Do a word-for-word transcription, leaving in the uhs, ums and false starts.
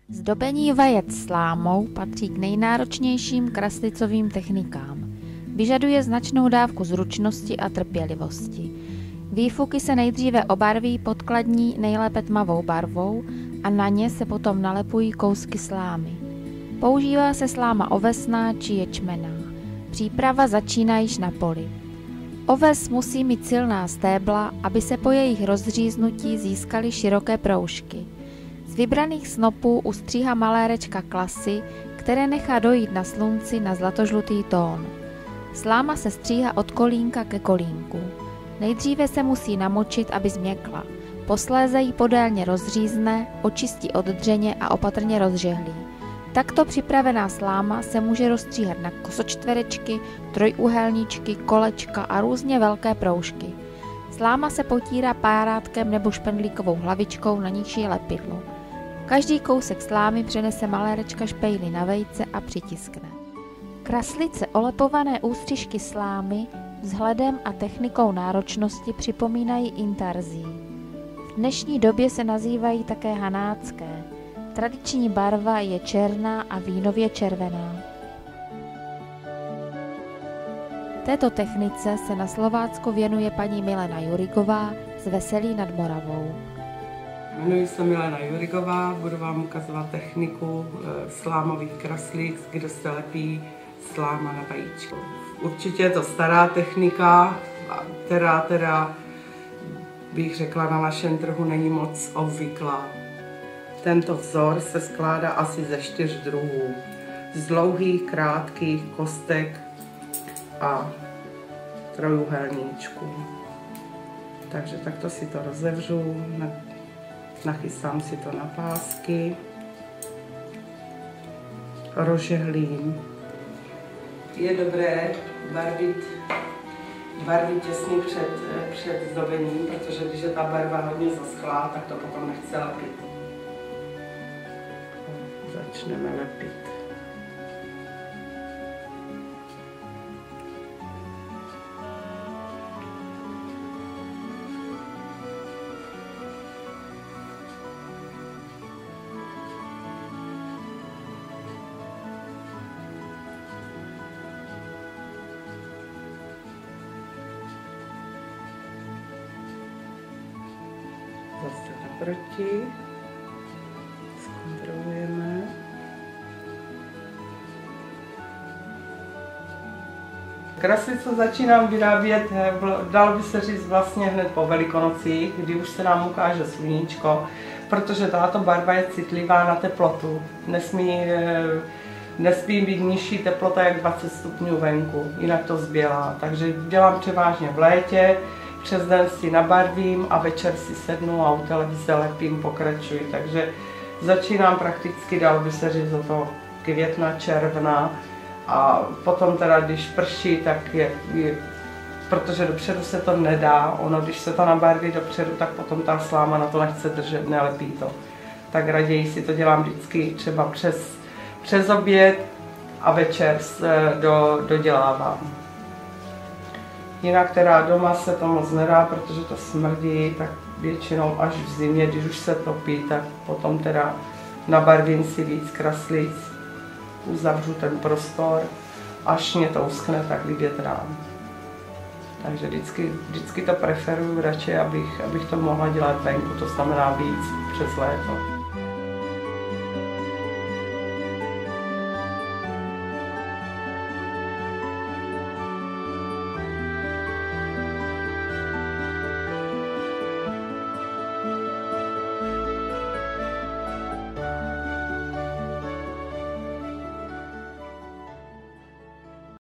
Zdobení vajec slámou patří k nejnáročnějším kraslicovým technikám. Vyžaduje značnou dávku zručnosti a trpělivosti. Výfuky se nejdříve obarví podkladní nejlépe tmavou barvou a na ně se potom nalepují kousky slámy. Používá se sláma ovesná či ječmenná. Příprava začíná již na poli. Oves musí mít silná stébla, aby se po jejich rozříznutí získaly široké proužky. Z vybraných snopů ustříhá malérečka klasy, které nechá dojít na slunci na zlatožlutý tón. Sláma se stříhá od kolínka ke kolínku. Nejdříve se musí namočit, aby změkla. Posléze ji podélně rozřízne, očistí od dřeně a opatrně rozžehlí. Takto připravená sláma se může rozstříhat na kosočtverečky, trojúhelníčky, kolečka a různě velké proužky. Sláma se potírá párátkem nebo špendlíkovou hlavičkou, na níž je lepidlo. Každý kousek slámy přenese malérečka špejli na vejce a přitiskne. Kraslice olepované ústřižky slámy vzhledem a technikou náročnosti připomínají intarzí. V dnešní době se nazývají také hanácké. Tradiční barva je černá a vínově červená. Této technice se na Slovácku věnuje paní Milena Jurigová z Veselí nad Moravou. Jmenuji se Milena Jurigová, budu vám ukazovat techniku slámových kraslic, kde se lepí sláma na vajíčko. Určitě je to stará technika, která teda bych řekla na našem trhu není moc obvyklá. Tento vzor se skládá asi ze čtyř druhů. Z dlouhých, krátkých kostek a trojúhelníčků. Takže takto si to rozevřu, nachystám si to na pásky, rozžehlím. Je dobré barvit, barvit těsně před, před zdobením, protože když je ta barva hodně zaschlá, tak to potom nechce lepit. Začneme lepit. Zase naproti. Zkontrolujeme. Kraslicu začínám vyrábět, dalo by se říct vlastně hned po Velikonocích, kdy už se nám ukáže sluníčko, protože tato barva je citlivá na teplotu. Nesmí, nesmí být nižší teplota jak dvacet stupňů venku, jinak to zbělá. Takže dělám převážně v létě, přes den si nabarvím a večer si sednu a u televize lepím, pokračuji. Takže začínám prakticky, dalo by se říct, od toho května, června. A potom teda, když prší, tak je, je, protože dopředu se to nedá, ono když se to nabarví dopředu, tak potom ta sláma na to nechce držet, nelepí to. Tak raději si to dělám vždycky třeba přes, přes oběd a večer do, dodělávám. Jinak teda doma se to moc nedá, protože to smrdí, tak většinou až v zimě, když už se topí, tak potom teda nabarvím si víc kraslic, uzavřu ten prostor, až mě to uschne, tak vyvětrám. Takže vždycky, vždycky to preferuju radši, abych, abych to mohla dělat venku, to znamená víc přes léto.